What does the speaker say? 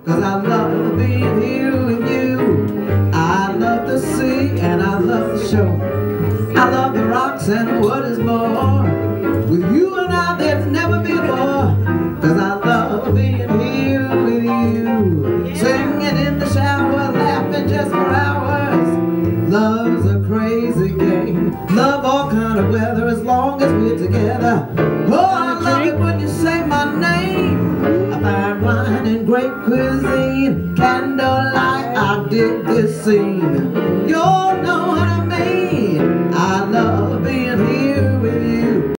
'cause I love being here with you. I love the sea and I love the shore. I love the rocks and what is more. With you and I there's never been more, 'cause I love being here with you. Singing in the shower, laughing just for hours. Love's a crazy game. Love all kind of weather as long as we're together. Oh, I love it when you say my name. I find wine and great cuisine. Candlelight, I dig this scene. You all know what I mean. I love being